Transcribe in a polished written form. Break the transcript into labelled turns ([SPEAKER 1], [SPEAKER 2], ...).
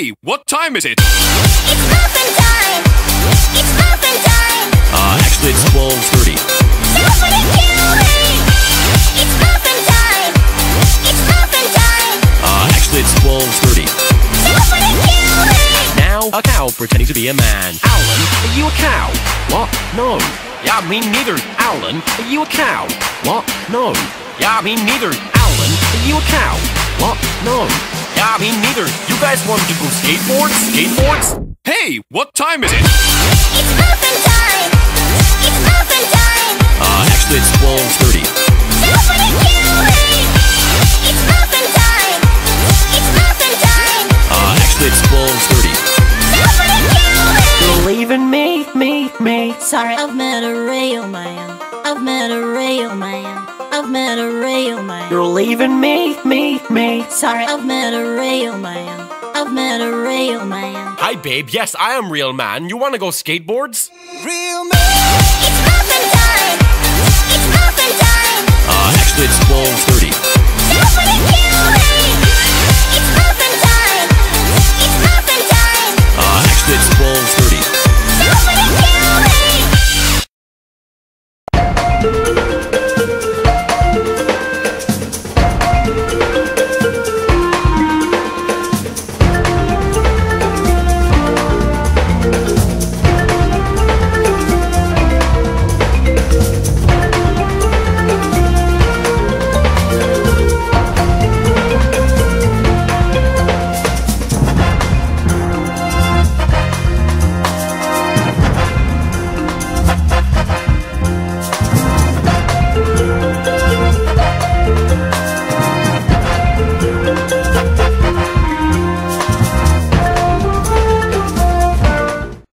[SPEAKER 1] Hey, what time is it?
[SPEAKER 2] It's muffin time! It's muffin time!
[SPEAKER 1] Actually it's 12:30.
[SPEAKER 2] Somebody kill me! It's muffin time! It's muffin time!
[SPEAKER 1] Actually it's 12:30.
[SPEAKER 2] Somebody kill me!
[SPEAKER 3] Now, a cow pretending to be a man. Alan, are you a cow? What? No. Yeah, me neither. Alan, are you a cow? What? No. Yeah, me neither. Alan, are you a cow? What? No. Yeah, me neither. You guys want to go skateboards? Skateboards?
[SPEAKER 1] Hey, what time is it?
[SPEAKER 2] It's muffin time! It's muffin time!
[SPEAKER 1] Actually it's 12:30.
[SPEAKER 2] Somebody kill me! It's muffin time! It's muffin time!
[SPEAKER 1] Actually it's 12:30.
[SPEAKER 2] Somebody kill me!
[SPEAKER 3] You're leaving me.
[SPEAKER 4] Sorry, I've met a real man. I've met a real man. I've met a real man.
[SPEAKER 3] You're leaving me.
[SPEAKER 4] Sorry, I've met a real man. I've met a real man.
[SPEAKER 3] Hi, babe. Yes, I am real man. You want to go skateboards?
[SPEAKER 2] It's muffin time!